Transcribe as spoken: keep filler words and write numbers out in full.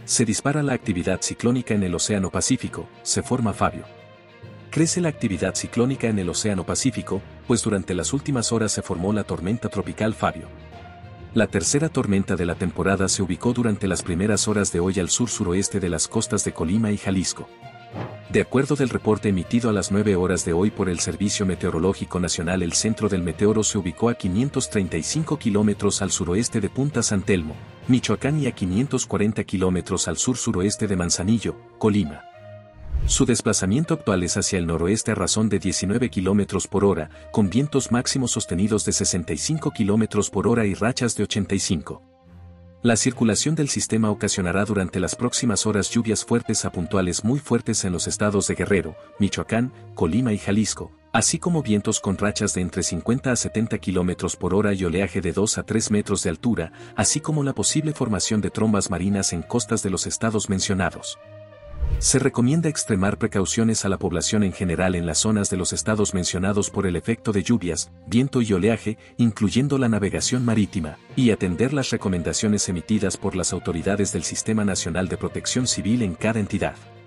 Se dispara la actividad ciclónica en el Océano Pacífico, se forma Fabio. Crece la actividad ciclónica en el Océano Pacífico, pues durante las últimas horas se formó la tormenta tropical Fabio. La tercera tormenta de la temporada se ubicó durante las primeras horas de hoy al sur-suroeste de las costas de Colima y Jalisco. De acuerdo del reporte emitido a las nueve horas de hoy por el Servicio Meteorológico Nacional, el centro del meteoro se ubicó a quinientos treinta y cinco kilómetros al suroeste de Punta San Telmo, Michoacán, y a quinientos cuarenta kilómetros al sur-suroeste de Manzanillo, Colima. Su desplazamiento actual es hacia el noroeste a razón de diecinueve kilómetros por hora, con vientos máximos sostenidos de sesenta y cinco kilómetros por hora y rachas de ochenta y cinco. La circulación del sistema ocasionará durante las próximas horas lluvias fuertes a puntuales muy fuertes en los estados de Guerrero, Michoacán, Colima y Jalisco, así como vientos con rachas de entre cincuenta a setenta kilómetros por hora y oleaje de dos a tres metros de altura, así como la posible formación de trombas marinas en costas de los estados mencionados. Se recomienda extremar precauciones a la población en general en las zonas de los estados mencionados por el efecto de lluvias, viento y oleaje, incluyendo la navegación marítima, y atender las recomendaciones emitidas por las autoridades del Sistema Nacional de Protección Civil en cada entidad.